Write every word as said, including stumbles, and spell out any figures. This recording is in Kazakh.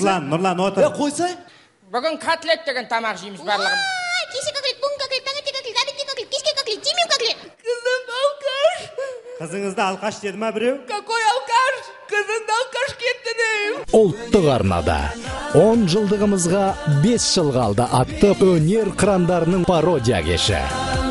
Нұрлан, Нұрлан, отыр. Е, қойсай. Бүгін котлет деген тамақ жейміз барлығын. Кеше котлет, бүгін котлет, таңертең котлет, обедте котлет, кешке котлет, жемеу котлет. Kızım alkış. Қызыңызды алқаш деді ма біреу? Какой алкаш? Kızın da alkış kеттінім. Ұлттық арнада он жылдығымызға бес жыл қалды атты өнер қырандарының пародия кеші.